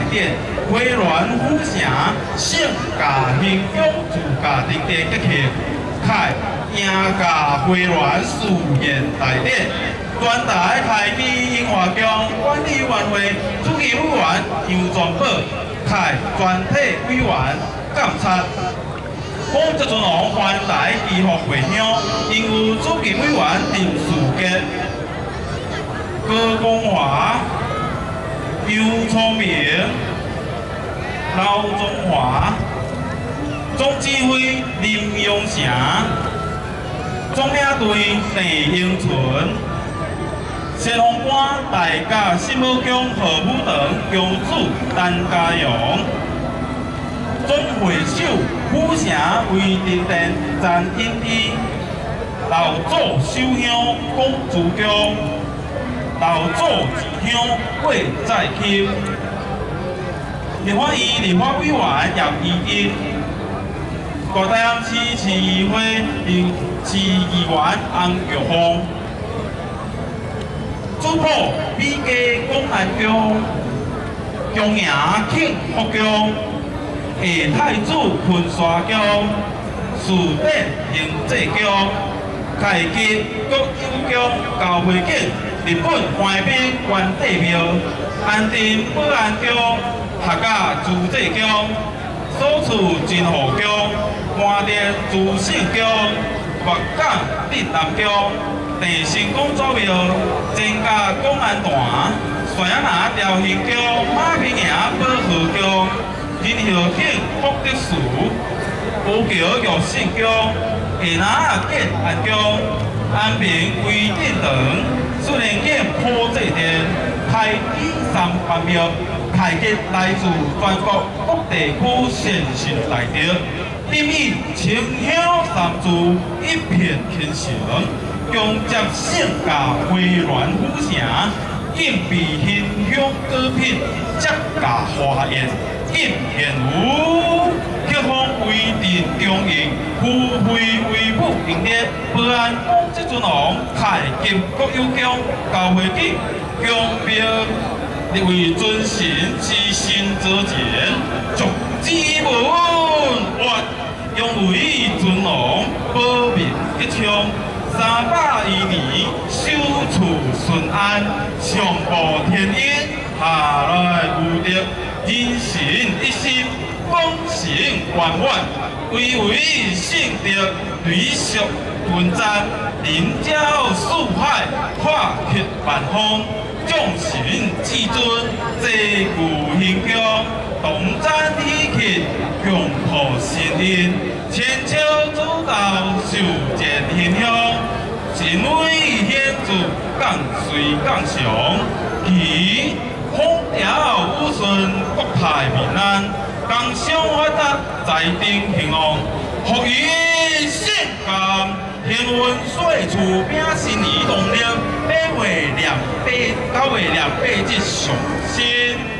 典，回銮府城，圣驾行宫自驾登殿节庆，开赢驾回銮事业大典。全台台美英华宫管理委员会主席委员杨全宝，开全体委员监察。本这阵王环台祈福回乡，因有主席委员林树杰、高光华、杨聪明、刘中华、总指挥林永成、总领队郑英纯、先锋官大甲新武宫何武堂宫主陈家勇。总会首府城为定殿赞引义，老祖守乡公主宫，老祖祠乡贵在丘。立法院立法委员叶宜金，大台南市市议会市议员洪玉峰，主保美家公安宫，中央庆福宫。下太子昆沙宫、士典行政宫、开基国有宫交会景、日本官兵官帝庙、安定保安宫、客家自治宫、所处真和宫、官殿自省宫、月港镇南宫、地神公祖庙、增加公安团、山拿雕形宫、马平营保和宫。仁孝境福德寺、乌桥玉信宫、下南建安宫、安平规定堂、水莲境普济殿、太极三官庙，太极来自全国各地区先进大德，点以清香三柱一片天成，共接圣驾回銮府城，应备馨香果品，接驾华宴。应现有曲风为定中应，富贵为母应列，保安公这尊王，太极国有宫，交会景，宫标为尊神之心则前，逐之文活，用为尊王保命吉祥，320年守处顺安，上报天恩，下来有德。人神一心，功成圆满，巍巍圣德，雷肃顿赞，人交四海，化克万方，众神至尊，济古行宫，动赞喜庆，共破神恩，千秋主道，受见馨香，神威显著，降随降祥，其风调雨顺，国泰民安，工商发达，财政兴旺，福于圣感，幸运岁厝饼新年动力，8月2、8、9月2、8日上新。